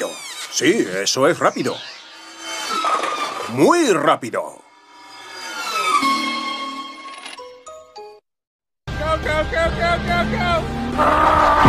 rápido. Sí, eso es rápido. Muy rápido. Go, go, go, go, go, go!